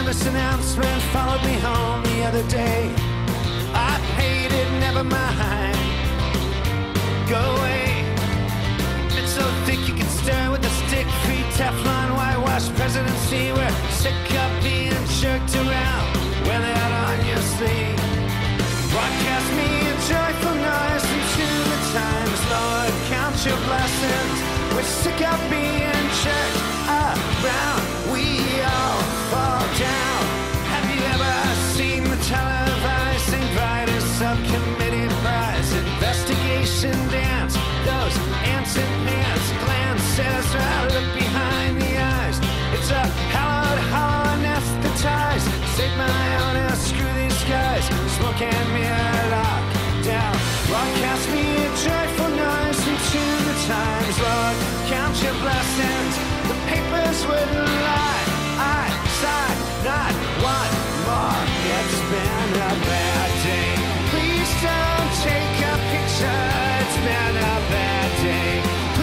This announcement followed me home the other day. I paid it, never mind. Go away. It's so thick you can stir with a stick. Free Teflon, whitewash presidency. We're sick of being jerked around. Wear that on your sleeve. Broadcast me a joyful noise into the times. Lord, count your blessings. We're sick of being jerked around. We all fall down. Have you ever seen the televising brightest subcommittee prize investigation dance? Those ants in pants glances right look behind the eyes. It's a hallowed, hollow anesthetized. Save my honor, screw these guys. Smoke and mirror lock down. Broadcast me a joyful noise into the times. Lord, count your blessings. The papers wouldn't lie. I sigh, not one more. It's been a bad day. Please don't take a picture. It's been a bad day.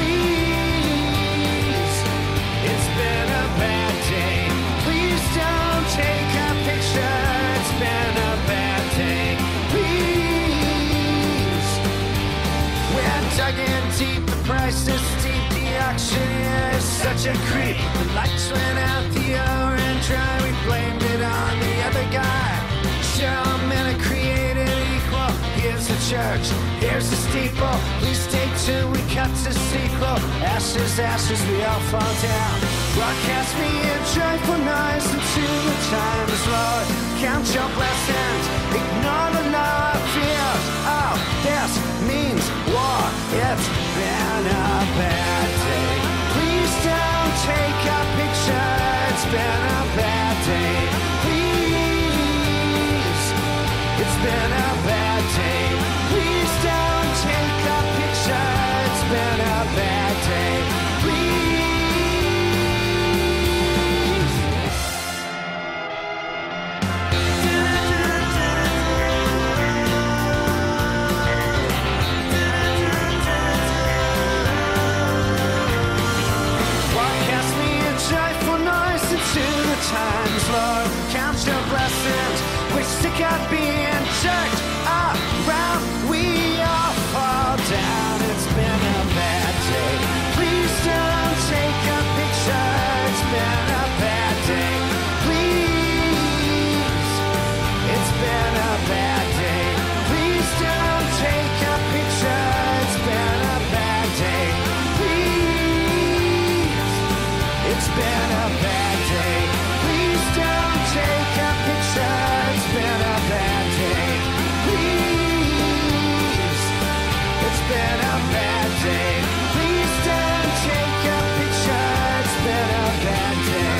Please, it's been a bad day. Please don't take a picture. It's been a bad day. Please, we're dug in deep. The price is steep. The auctioneer is such a creep. The lights went out, the orange dry. We blamed it on the other guy. Sure, all men are created equal. Here's the church, here's the steeple. Please stay tuned, we cut to sequel. Ashes, ashes, we all fall down. Broadcast me a joyful noise into the times. Lord, count your blessings. Ignore the law of fears. Oh, this means war. It's been a bad day. Please don't take a picture. It's been a bad day. Please, it's been a bad day. Please don't take a picture. It's been a bad day. Please. Broadcast me a joyful noise into the times. Lord, count your blessings. We're sick of being jerked around. We all fall down. It's been a bad day. Please don't take a picture. It's been a bad day. Please, it's been a bad day. Please don't take a picture. It's been a bad day. Please, it's been a bad day. Please don't take a picture. It's been a bad day. Please, it's been a bad day. Please don't take a picture. It's been a bad day.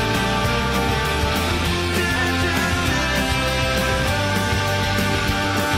Please.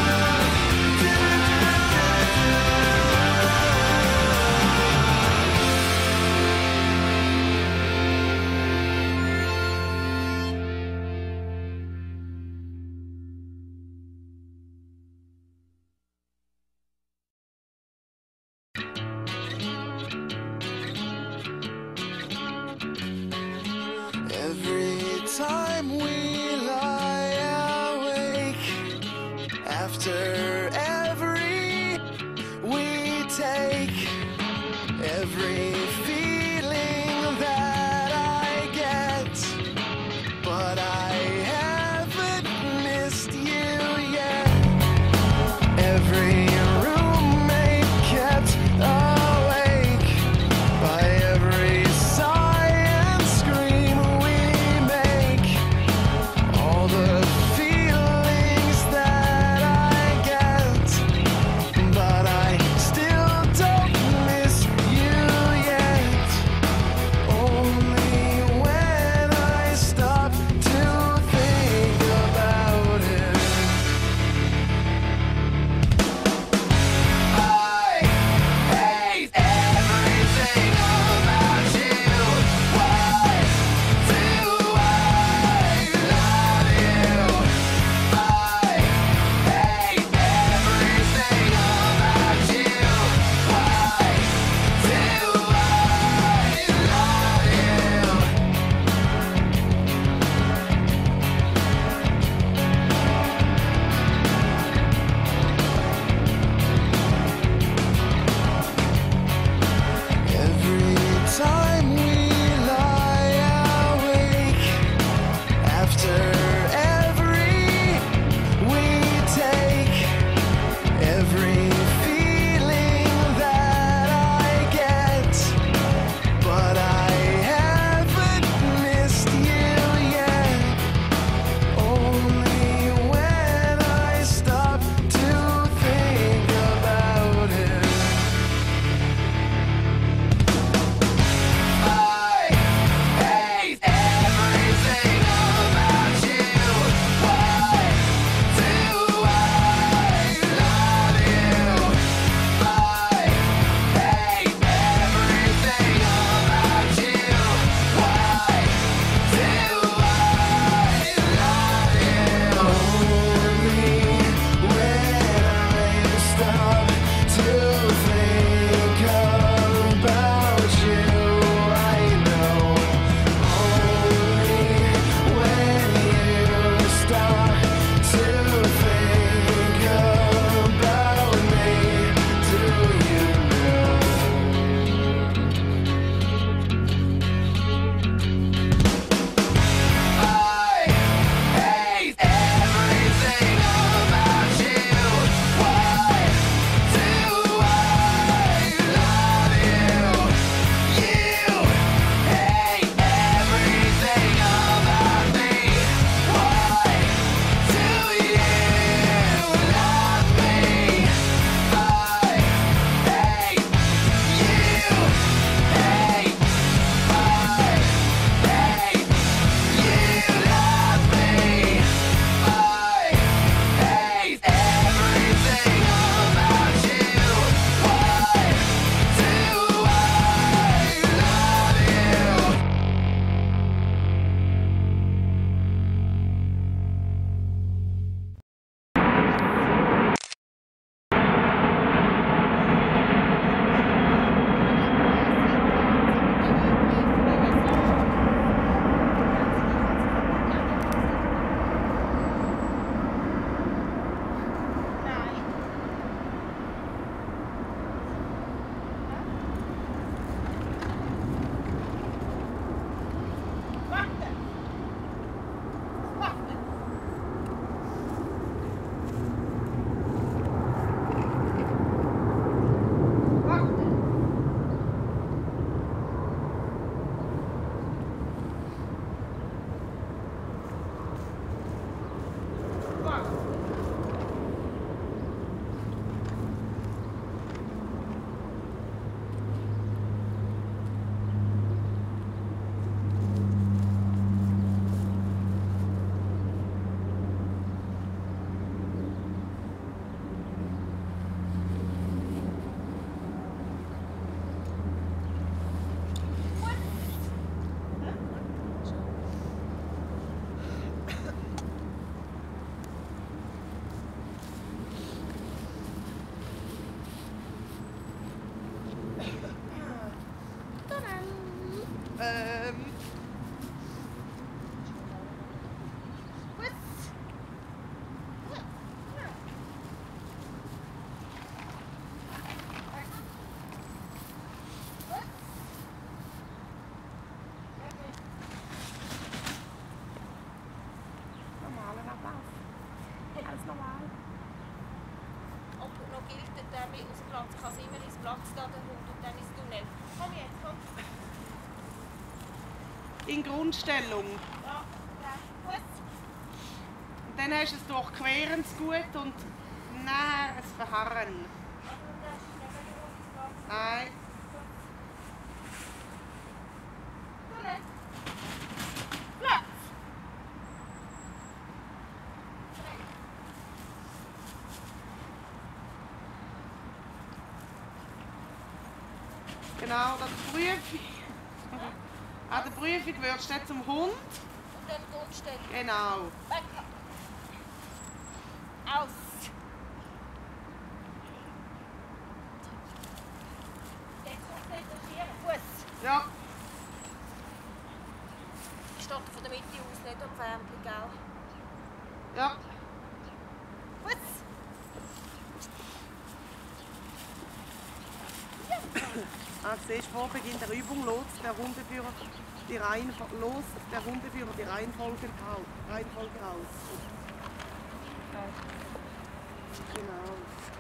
aus dem Platz. Ich kann immer ins Platz da, der Hund, und dann ins Tunnel. Komm jetzt, komm. In Grundstellung. Ja, gut. Und dann hast du es durchqueren gut und nachher ein Verharren. Nein. Tunnel. Platz. Genau, das Prüfung. An der Prüfung wirst du zum Hund. Und dann Grundstellung. Genau. Weg. Aus. Jetzt konzentrieren. Gut. Ja. Ich stehe von der Mitte aus, nicht am Fernblick, gell? Ja. Gut. Siehst du, vor Beginn der Übung lost der Hundeführer die Reihenfolge aus. Genau.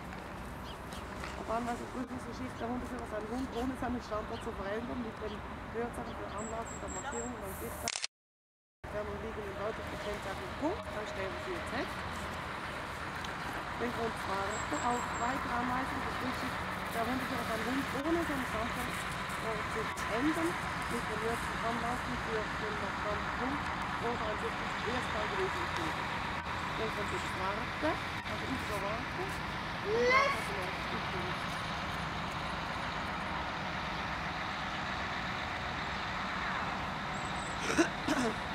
Ab an, also Prüfungsgeschichte der Hundeführer seinen Hund ohne seinen Standort zu verändern, mit den Hörzeichen der Anlassung der Markierung und Sitzung der liegenden deutlich gekennzeichneten Punkt, dann stellen wir Z. Den Grund 2. Auf weitere Anweisung bestätigt der Hundeführer seinen Hund ohne seinen Standort zu ändern, mit den Hörzeichen Anlassung für den markanten Punkt oder ein wirklich erstmal gewesen Punkt. Dann kommt das 2. Also ich so warten.